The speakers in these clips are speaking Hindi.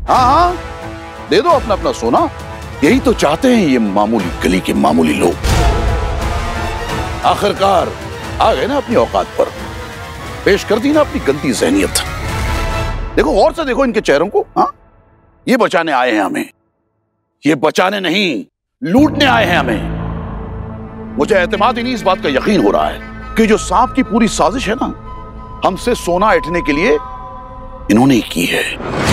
हाँ हाँ, दे दो अपना अपना सोना। यही तो चाहते हैं ये मामूली गली के मामूली लोग। आखिरकार आ गए ना अपनी औकात पर, पेश कर दी ना अपनी गंदी जहनियत। देखो गौर से देखो इनके चेहरों को। हाँ, ये बचाने आए हैं हमें, ये बचाने नहीं लूटने आए हैं हमें। मुझे एतमाद ही नहीं, इस बात का यकीन हो रहा है कि जो सांप की पूरी साजिश है ना, हमसे सोना ऐंठने के लिए इन्होंने ही की है।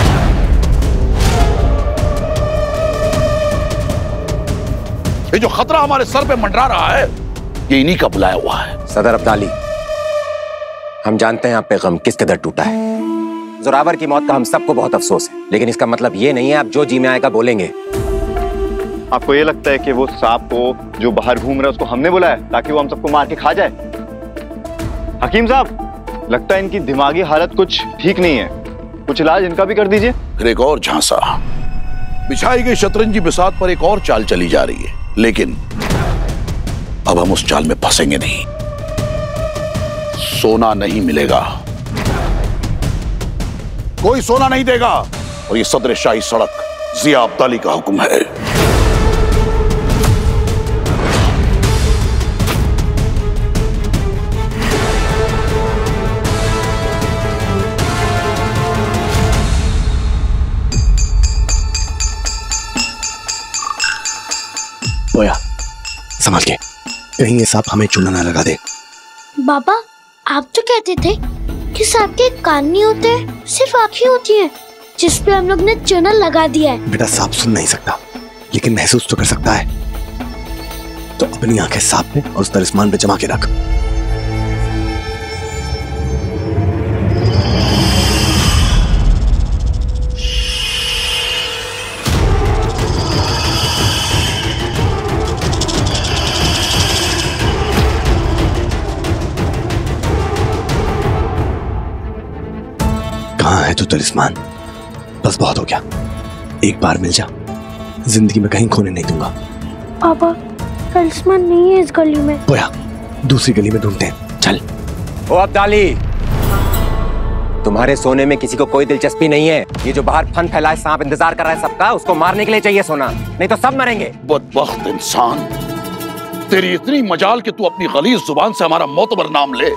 ये जो खतरा हमारे सर पे मंडरा रहा है, ये इन्हीं का बुलाया हुआ है। सदर अब्दाली, हम जानते हैं आप पे गम किस कदर टूटा है। जोरावर की मौत का हम सबको बहुत अफसोस है, लेकिन इसका मतलब ये नहीं है आप जो जी में आएगा बोलेंगे। आपको ये लगता है कि वो सांप को जो बाहर घूम रहा है उसको हमने बुलाया ताकि वो हम सबको मार के खा जाए? हकीम साहब, लगता है इनकी दिमागी हालत कुछ ठीक नहीं है, कुछ इलाज इनका भी कर दीजिए। फिर एक और झांसा, बिछाई गई शतरंजी बिसात पर एक और चाल चली जा रही है, लेकिन अब हम उस चाल में फंसेंगे नहीं। सोना नहीं मिलेगा, कोई सोना नहीं देगा, और ये सदर शाही सड़क जिया अब्दाली का हुक्म है। बोया, संभाल के, कहीं ये सांप हमें चूना ना लगा दे। बाबा, आप तो कहते थे कि सांप के कान नहीं होते, सिर्फ आंखें होती हैं, जिस पे हम लोग ने चूना लगा दिया है। बेटा, सांप सुन नहीं सकता, लेकिन महसूस तो कर सकता है। तो अपनी आंखें सांप पे और उस तलिस्मान पे जमा के रख। कहाँ है तू तलिस्मान? बस बहुत हो गया, एक बार मिल जा, जिंदगी में कहीं खोने नहीं दूंगा। पापा, तलिस्मान नहीं है इस गली में। बोया, दूसरी गली में ढूंढते हैं, चल। ओ अब्दाली, तुम्हारे सोने में किसी को कोई दिलचस्पी नहीं है। ये जो बाहर फन फैलाए सांप इंतजार कर रहा है सबका, उसको मारने के लिए चाहिए सोना, नहीं तो सब मरेंगे। बदबख्त इंसान, तेरी इतनी मजाल कि तू अपनी गलीज जुबान से हमारा मोतबर नाम ले।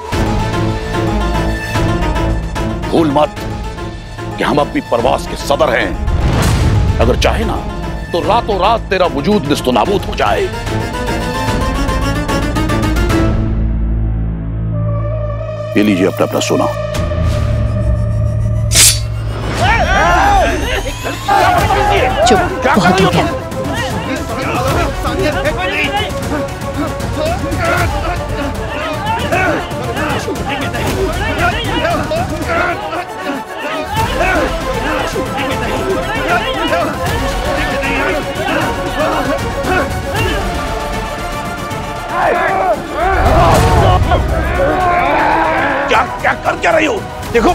भूल मत कि हम अपनी परवास के सदर हैं। अगर चाहे ना तो रातों रात तेरा वजूद निस्तो नाबूद हो जाए। ये लीजिए अपना अपना सोना। चुप, बहुत हो गया। क्या कर क्या रही हो? देखो,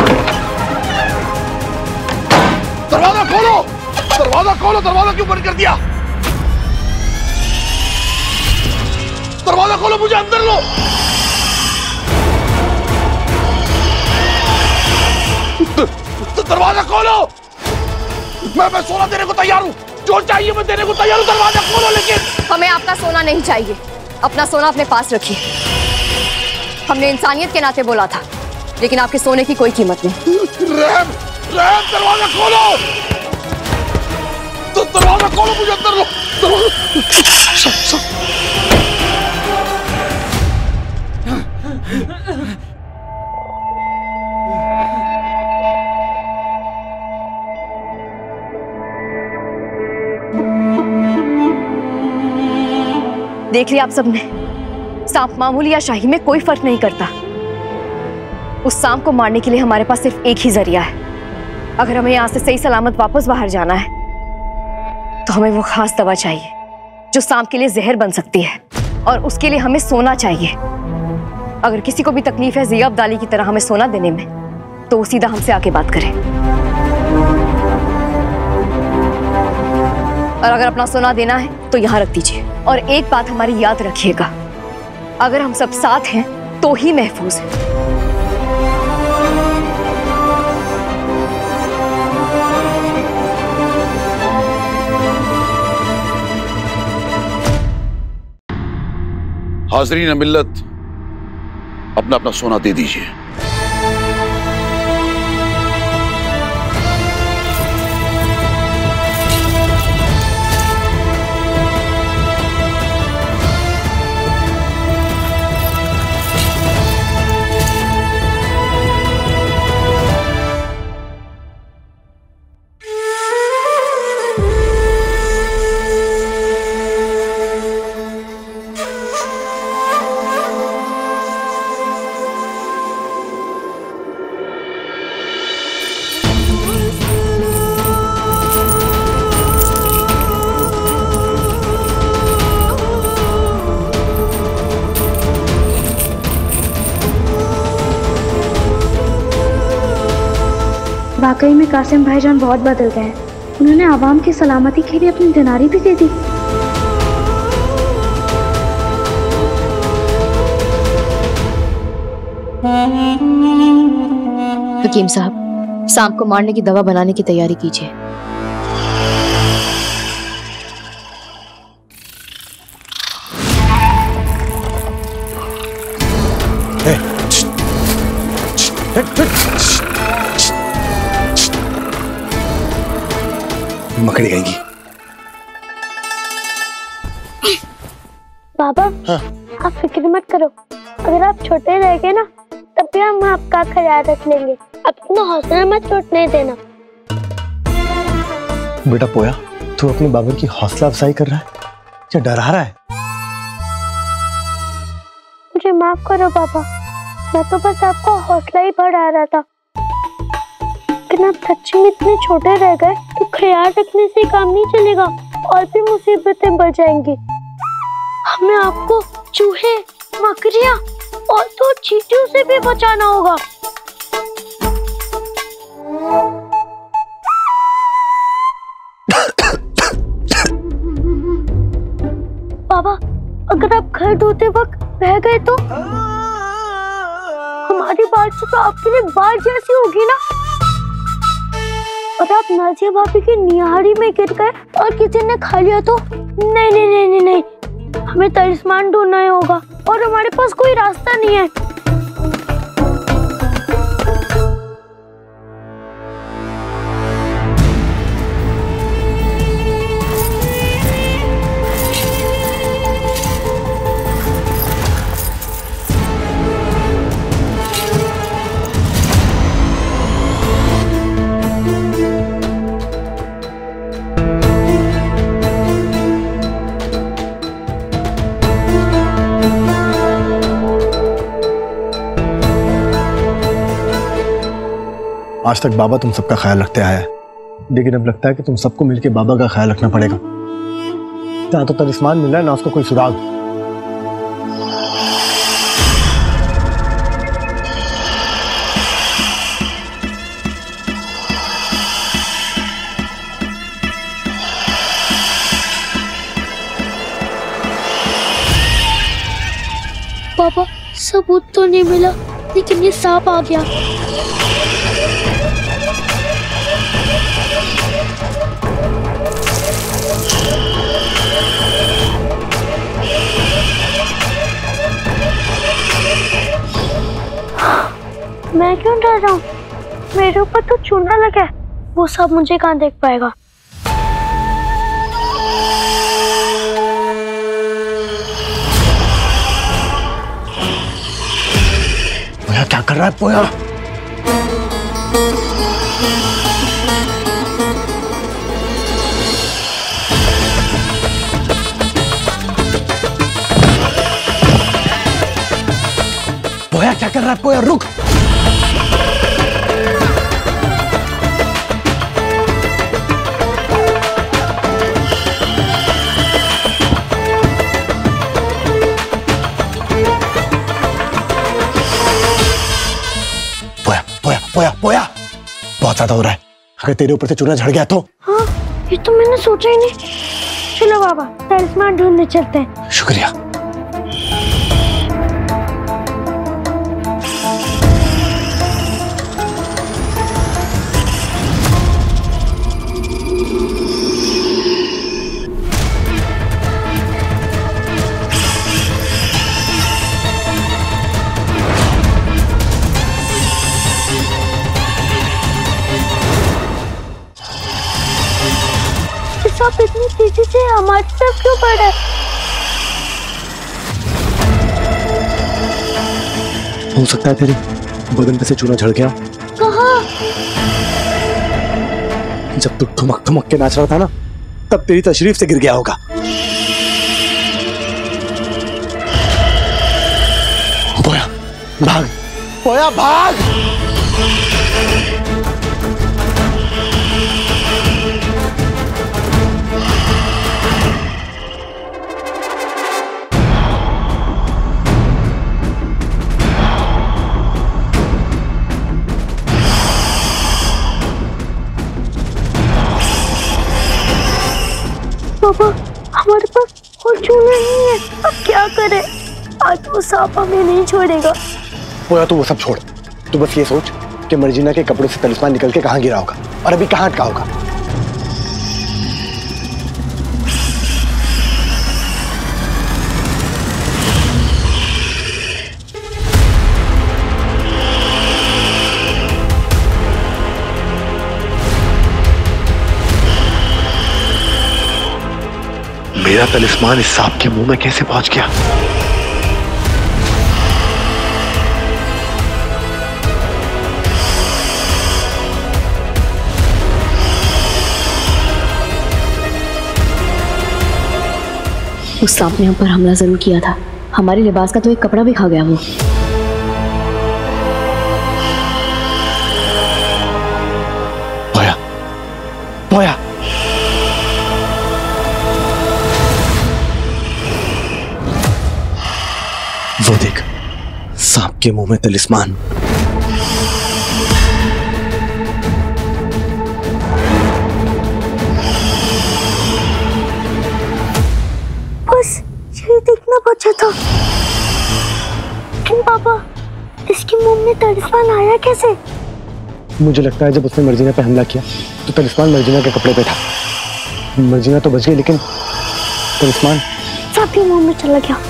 दरवाजा खोलो, दरवाजा खोलो। दरवाजा क्यों बंद कर दिया? दरवाजा खोलो, मुझे अंदर लो। दरवाजा खोलो। मैं सोना देने को तैयार हूँ, जो चाहिए मैं देने को तैयार हूँ। दरवाजा खोलो। लेकिन हमें आपका सोना नहीं चाहिए, अपना सोना अपने पास रखिए। हमने इंसानियत के नाते बोला था, लेकिन आपके सोने की कोई कीमत नहीं। रहम, रहम, दरवाजा खोलो। दरवाजा खोलो, मुझे अंदर लो। देख लिया आप सबने, सांप मामूली या शाही में कोई फर्क नहीं करता। उस सांप को मारने के लिए हमारे पास सिर्फ एक ही जरिया है। अगर हमें यहाँ से सही सलामत वापस बाहर जाना है तो हमें वो खास दवा चाहिए जो सांप के लिए जहर बन सकती है, और उसके लिए हमें सोना चाहिए। अगर किसी को भी तकलीफ है जिया अब्दाली की तरह हमें सोना देने में, तो वो सीधा हमसे आके बात करे। और अगर अपना सोना देना है तो यहाँ रख दीजिए। और एक बात हमारी याद रखिएगा, अगर हम सब साथ हैं तो ही महफूज है। हाजरीन मिल्लत, अपना अपना सोना दे दीजिए। वाकई में कासिम भाईजान बहुत बदल गए हैं। उन्होंने आवाम की सलामती के लिए अपनी दिनारी भी दे दी। हकीम साहब, सांप को मारने की दवा बनाने की तैयारी कीजिए। मकड़ी गएंगी। बाबा, आप फिक्र मत करो। अगर आप छोटे रह गए ना, तब भी हम आपका ख्याल रख लेंगे। अपना हौसला मत टूटने देना। बेटा पोया, तू अपने बाबा की हौसला अफजाई कर रहा है या डरा रहा है? मुझे माफ करो बाबा, मैं तो बस आपका हौसला ही बढ़ा रहा था। लेकिन आप सच में इतने छोटे रह गए तो ख्याल रखने से काम नहीं चलेगा, और भी मुसीबतें बढ़ जाएंगी। हमें आपको चूहे, मकड़ियाँ और तो चींटियों से भी बचाना होगा। बाबा, अगर आप घर धोते वक्त बह गए तो हमारी बारिश तो आपके लिए बाढ़ जैसी होगी ना। और आप नाजिया भाभी की निहारी में गिर गए और किसी ने खा लिया तो? नहीं नहीं नहीं नहीं नहीं, हमें तलिस्मान ढूंढना होगा और हमारे पास कोई रास्ता नहीं है। आज तक बाबा तुम सबका ख्याल रखते आया है, लेकिन अब लगता है कि तुम सबको मिलकर बाबा का ख्याल रखना पड़ेगा। ना तो तलिस्मान मिल रहा है, ना उसका कोई सुराग। पापा, सबूत तो नहीं मिला, लेकिन ये सांप आ गया। मैं क्यों डर रहा हूँ? मेरे ऊपर तो चूना लगा है, वो सब मुझे कहाँ देख पाएगा। पोया क्या कर रहा है? पोया पोया क्या कर रहा है? पोया रुक। पोया पोया, बहुत ज्यादा हो रहा है। अगर तेरे ऊपर से चूना झड़ गया तो? हाँ, ये तो मैंने सोचा ही नहीं। चलो बाबा, तलिस्मान ढूंढने चलते हैं। शुक्रिया। सांप इतनी तेजी से हमारी तरफ क्यों बढ़ रहा है? हो सकता है तेरे बदन पे से चूना झड़ गया। कहाँ? जब तू ठुमक ठुमक के नाच रहा था ना, तब तेरी तशरीफ से गिर गया होगा। बोया भाग, बोया भाग। पापा, हमारे पास और चूना नहीं है, अब क्या करें? आज वो सांप हमें नहीं छोड़ेगा। बोया तू वो सब छोड़, तू बस ये सोच कि मर्जीना के कपड़ों से तलिस्मान निकल के कहाँ गिरा होगा और अभी कहाँ अटका होगा। मेरा तलिस्मान इस सांप के मुंह में कैसे पहुंच गया? उस सांप ने हम पर हमला जरूर किया था। हमारे लिबास का तो एक कपड़ा भी खा गया वो। बोया, बोया। वो देख, सांप के मुंह में तलिस्मान। बस ये देखना बचा था। लेकिन पापा, इसके मुंह में तलिस्मान आया कैसे? मुझे लगता है जब उसने मर्जीना पे हमला किया तो तलिस्मान मर्जीना के कपड़े पे था। मर्जीना तो बच गई, लेकिन तलिस्मान सांप के मुंह में चला गया।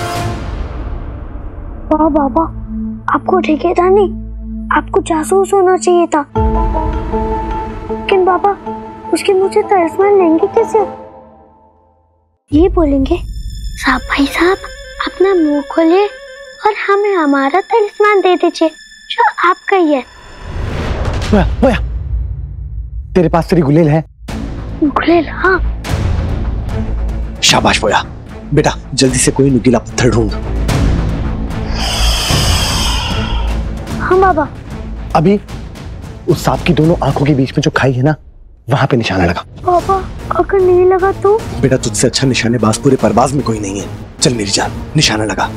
वाह बाबा, आपको ठेकेदार नहीं, आपको जासूस होना चाहिए था। लेकिन बाबा, उसके मुंह से तलिस्मान लेंगे कैसे? ये बोलेंगे, साहब भाई साहब अपना मुंह खोलिए और हमें हमारा तलिस्मान दे दीजिए जो आपका ही है। बोया, बोया, तेरे पास तेरी गुलेल है? गुलेल? हाँ। शाबाश बोया, बेटा जल्दी से कोई नुकीला पत्थर ढूंढ। हाँ बाबा। अभी उस सांप की दोनों आंखों के बीच में जो खाई है ना, वहां पे निशाना लगा। पापा, अगर नहीं लगा तो? बेटा तुझसे अच्छा निशानेबाज पूरे परवाज में कोई नहीं है। चल मेरी जान, निशाना लगा।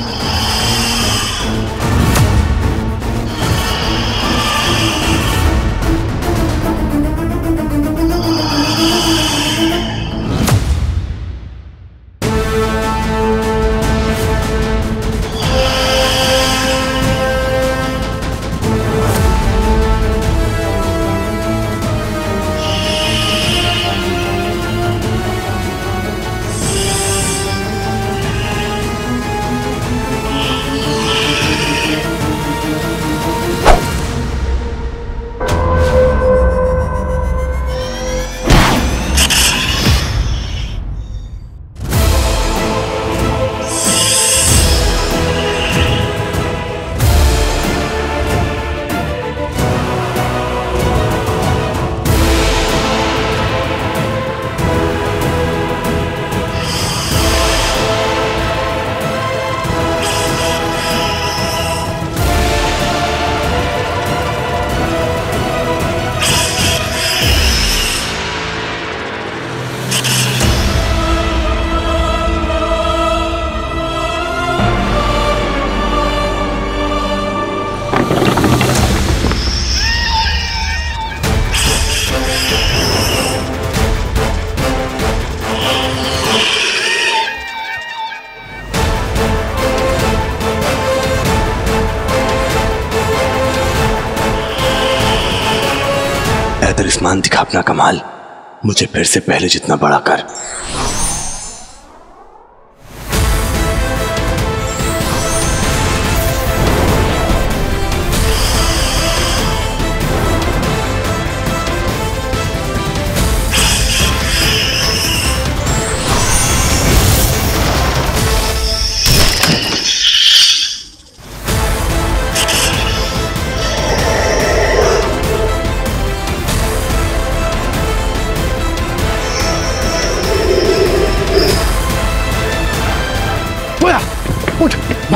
तलिस्मान दिखा अपना कमाल, मुझे फिर से पहले जितना बड़ा कर।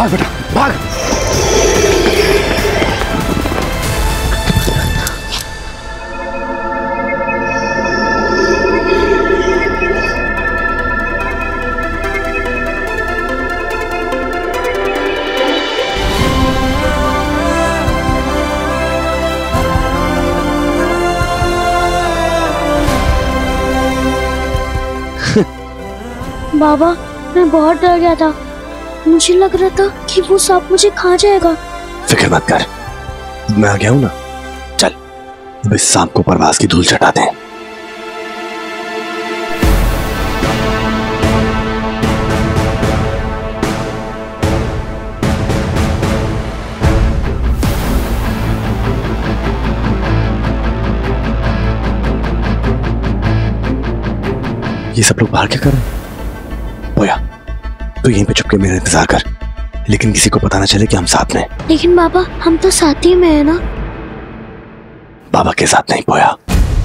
भाग बेटा भाग। बाबा मैं बहुत डर गया था, मुझे लग रहा था कि वो सांप मुझे खा जाएगा। फिक्र मत कर, मैं आ गया हूं ना। चल अब इस सांप को परवाज़ की धूल चटाते हैं। ये सब लोग बाहर क्या कर रहे हैं? बोया, तू यहीं पे चुपके मेरा इंतजार कर, लेकिन किसी को पता ना चले कि हम साथ में। लेकिन बाबा हम तो साथ ही में है ना। बाबा के साथ नहीं बोया।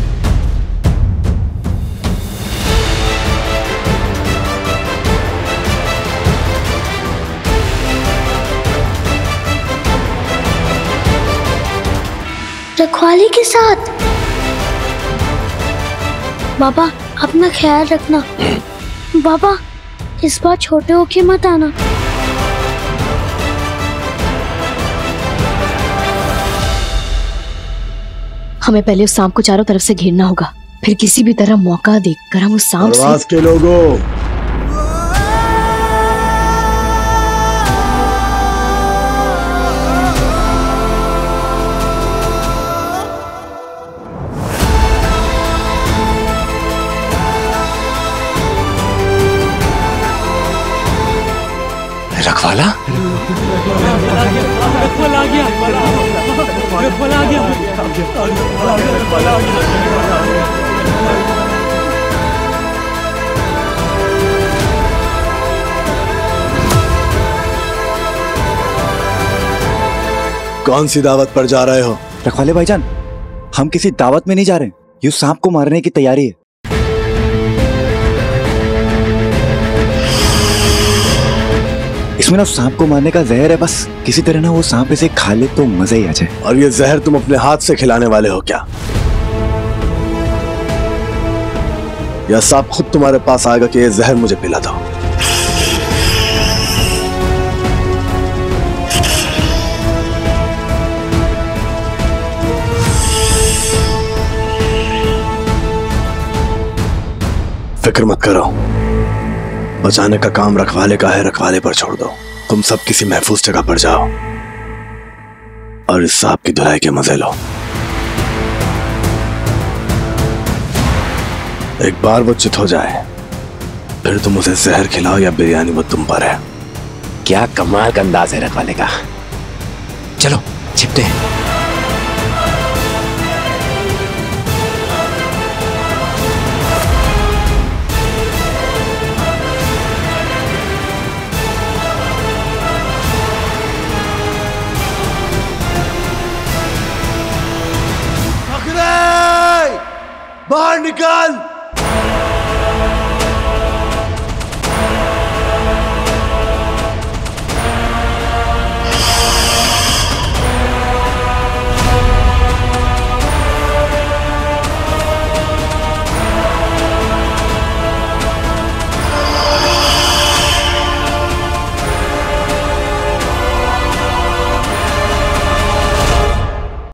रखवाली के साथ। बाबा अपना ख्याल रखना। बाबा इस बार छोटे होके मत आना। हमें पहले उस सांप को चारों तरफ से घेरना होगा, फिर किसी भी तरह मौका देखकर हम उस सांप परवाज़ के लोगों, रखवाला कौन सी दावत पर जा रहे हो? रखवाले भाईजान, हम किसी दावत में नहीं जा रहे, ये सांप को मारने की तैयारी है। इसमें ना सांप को मारने का जहर है, बस किसी तरह ना वो सांप इसे खा ले तो मजा ही आ जाए। और ये जहर तुम अपने हाथ से खिलाने वाले हो क्या? या सांप खुद तुम्हारे पास आएगा कि ये जहर मुझे पिला दो? फिक्र मत करो, बचाने का काम रखवाले का है, रखवाले पर छोड़ दो। तुम सब किसी महफूज जगह पर जाओ और इस सांप की धुलाई के मजे लो। एक बार वो चित हो जाए, फिर तुम उसे जहर खिलाओ या बिरयानी, वो तुम पर है। क्या कमाल का अंदाज है रखवाले का। चलो छिपते हैं। बाहर निकाल।